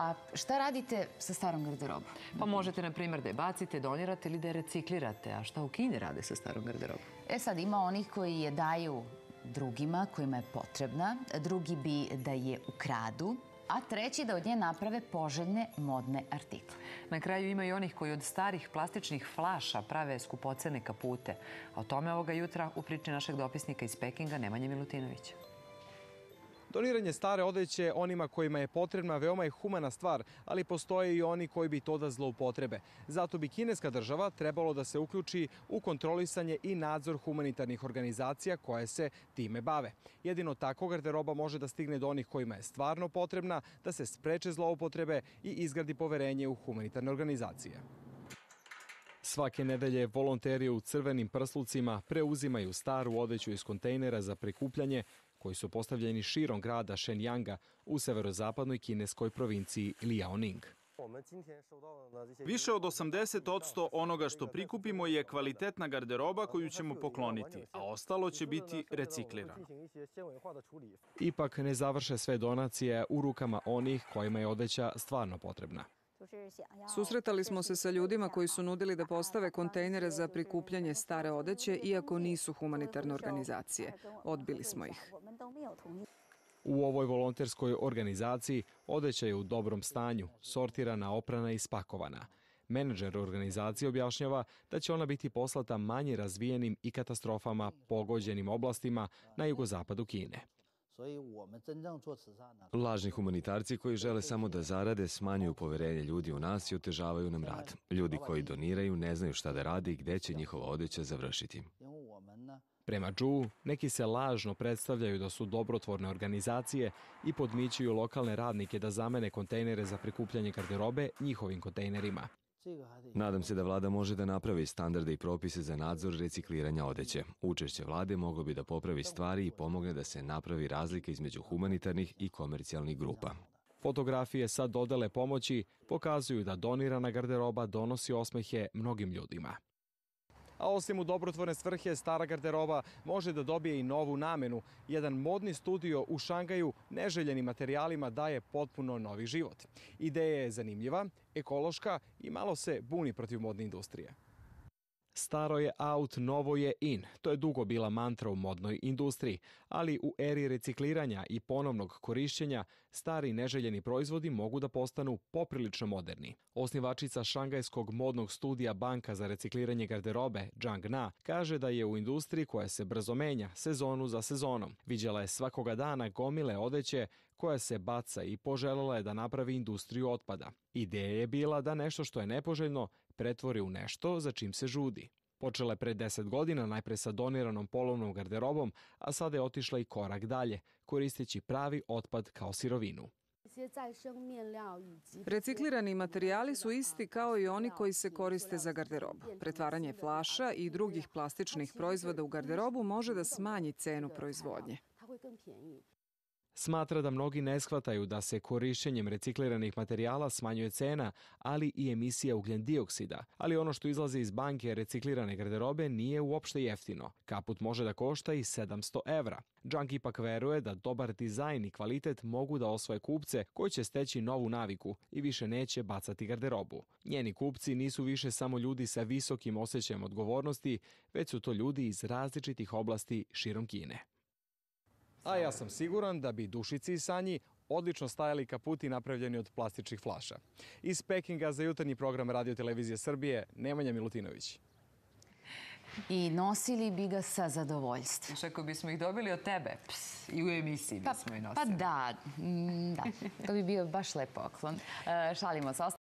A šta radite sa starom garderobom? Pa možete, na primjer, da je bacite, donirate ili da je reciklirate. A šta u Kini rade sa starom garderobom? Sad ima onih koji je daju drugima kojima je potrebna, drugi bi da je ukradu, a treći da od nje naprave poželjne modne artikle. Na kraju ima i onih koji od starih plastičnih flaša prave skupocene kapute. A o tome ovoga jutra u priči našeg dopisnika iz Pekinga Nemanje Milutinovića. Doniranje stare odeće onima kojima je potrebna veoma je humana stvar, ali postoje i oni koji bi to da zloupotrebe. Zato bi kineska država trebalo da se uključi u kontrolisanje i nadzor humanitarnih organizacija koje se time bave. Jedino tako garderoba može da stigne do onih kojima je stvarno potrebna, da se spreče zloupotrebe i izgradi poverenje u humanitarne organizacije. Svake nedelje volonteri u crvenim prslucima preuzimaju staru odeću iz kontejnera za prikupljanje koji su postavljeni širom grada Shenyanga u severozapadnoj kineskoj provinciji Liaoning. Više od 80% onoga što prikupimo je kvalitetna garderoba koju ćemo pokloniti, a ostalo će biti reciklirano. Ipak ne završe sve donacije u rukama onih kojima je odeća stvarno potrebna. Susretali smo se sa ljudima koji su nudili da postave kontejnere za prikupljanje stare odeće, iako nisu humanitarne organizacije. Odbili smo ih. U ovoj volonterskoj organizaciji odeća je u dobrom stanju, sortirana, oprana i spakovana. Menadžer organizacije objašnjava da će ona biti poslata manje razvijenim i katastrofama pogođenim oblastima na jugozapadu Kine. Lažni humanitarci koji žele samo da zarade smanjuju poverenje ljudi u nas i otežavaju nam rad. Ljudi koji doniraju ne znaju šta da rade i gde će njihova odeća završiti. Prema Zhu, neki se lažno predstavljaju da su dobrotvorne organizacije i podmićuju lokalne radnike da zamene kontejnere za prikupljanje garderobe njihovim kontejnerima. Nadam se da vlada može da napravi standarde i propise za nadzor recikliranja odeće. Učešće vlade moglo bi da popravi stvari i pomogne da se napravi razlika između humanitarnih i komercijalnih grupa. Fotografije sa dodele pomoći pokazuju da donirana garderoba donosi osmehe mnogim ljudima. A osim u dobrotvorne svrhe, stara garderoba može da dobije i novu namenu. Jedan modni studio u Šangaju neželjenim materijalima daje potpuno novi život. Ideja je zanimljiva, ekološka i malo se buni protiv modne industrije. Staro je out, novo je in. To je dugo bila mantra u modnoj industriji, ali u eri recikliranja i ponovnog korišćenja stari neželjeni proizvodi mogu da postanu poprilično moderni. Osnivačica šangajskog modnog studija Banka za recikliranje garderobe, Zhang Na, kaže da je u industriji koja se brzo menja, sezonu za sezonom. Viđala je svakoga dana gomile odeće koja se baca i poželjela je da napravi industriju otpada. Ideja je bila da nešto što je nepoželjno pretvori u nešto za čim se žudi. Počela je pre 10 godina najpre sa doniranom polovnom garderobom, a sada je otišla i korak dalje, koristeći pravi otpad kao sirovinu. Reciklirani materijali su isti kao i oni koji se koriste za garderobu. Pretvaranje flaša i drugih plastičnih proizvoda u garderobu može da smanji cenu proizvodnje. Smatra da mnogi ne shvataju da se korišćenjem recikliranih materijala smanjuje cena, ali i emisija ugljen-dioksida. Ali ono što izlazi iz banke reciklirane garderobe nije uopšte jeftino. Kaput može da košta i 700 evra. Zhang ipak veruje da dobar dizajn i kvalitet mogu da osvoje kupce koji će steći novu naviku i više neće bacati garderobu. Njeni kupci nisu više samo ljudi sa visokim osjećajem odgovornosti, već su to ljudi iz različitih oblasti širom Kine. A ja sam siguran da bi Dušici i Sanji odlično stajali kaputi napravljeni od plastičnih flaša. Iz Pekinga za jutarnji program Radio Televizije Srbije, Nemanja Milutinović. I nosili bi ga sa zadovoljstvom. Ako bismo ih dobili od tebe, i u emisiji bismo ih nosili. Pa da, to bi bio baš lep poklon. Šalimo se.